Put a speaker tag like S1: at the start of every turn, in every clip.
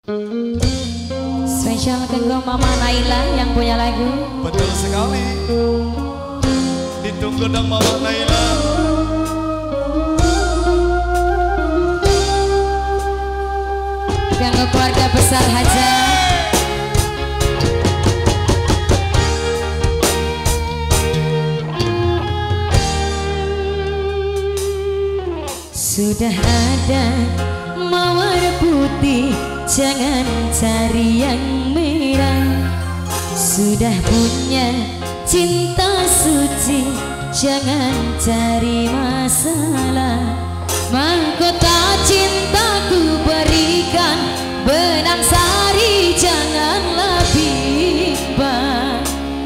S1: Spesial kanggo Mama Naila yang punya lagu.
S2: Betul sekali. Ditunggu dong Mama Naila.
S1: Kanggo keluarga besar Haja. Sudah ada mawar putih, jangan cari yang merah. Sudah punya cinta suci, jangan cari masalah. Mahkota cintaku berikan, benang sari janganlah bimbang.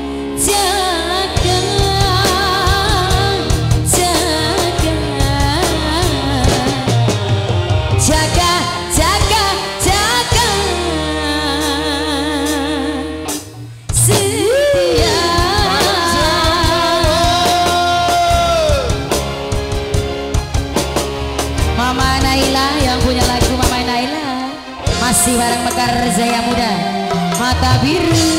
S1: Mama Naila yang punya lagu Mama Naila masih bareng Mekar Jaya Muda Mata Biru.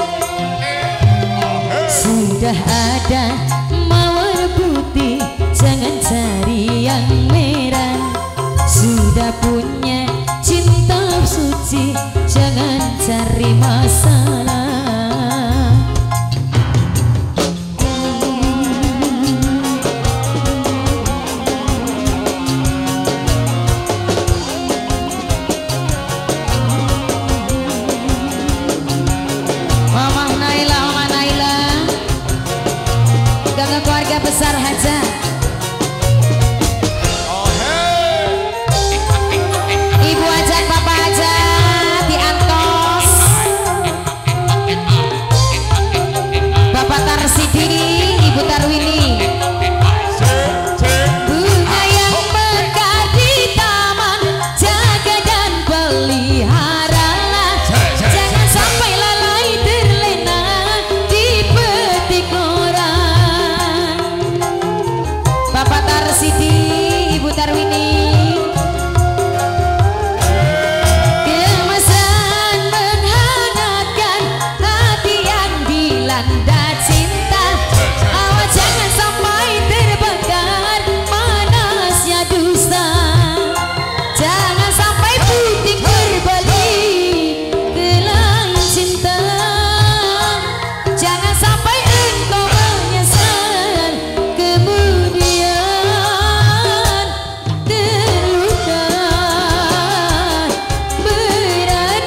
S1: Sudah ada mawar putih, jangan cari yang merah. Sudah punya cinta suci, jangan cari masalah. Keluarga besar Haja. Ibu Haja, Bapak Haja diantos. Bapak Tarsidi, Ibu Tarwini. Bunga yang mekar di taman, jaga dan peliharalah. Jangan sampai lalai terlena dipetik orang. Bapak Tarsidi, Ibu Tarwini. Kemasan menghangatkan hati yang dilanda cinta. Awas jangan sampai terbakar panasnya dusta. Jangan sampai putih berbalik gelang cinta. Jangan sampai engkau menyesal kemudian terluka berat.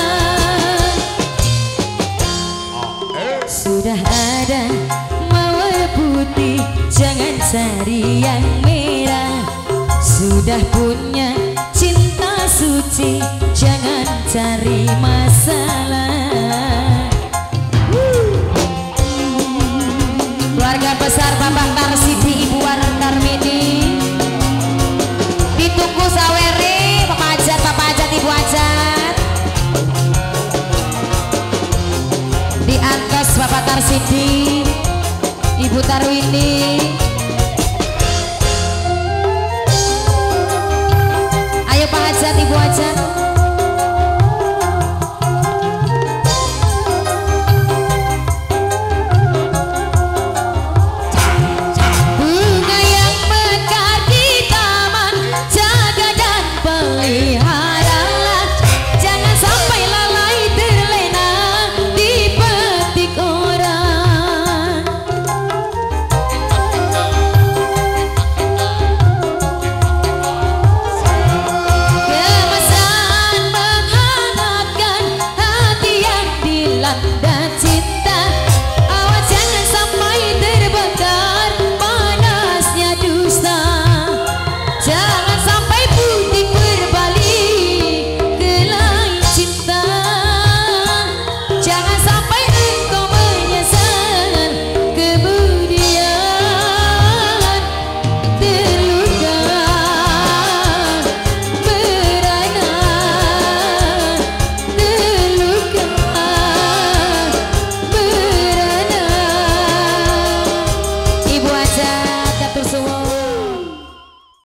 S1: Sudah ada mawar putih, jangan cari yang merah. Sudah punya cinta suci, jangan cari masalah. Keluarga besar Bapak Tarsidi, Ibu Warang Darmini. Ditunggu sawere Bapak Ajat, Ibu Ajat. Diantos Bapak Tarsidi.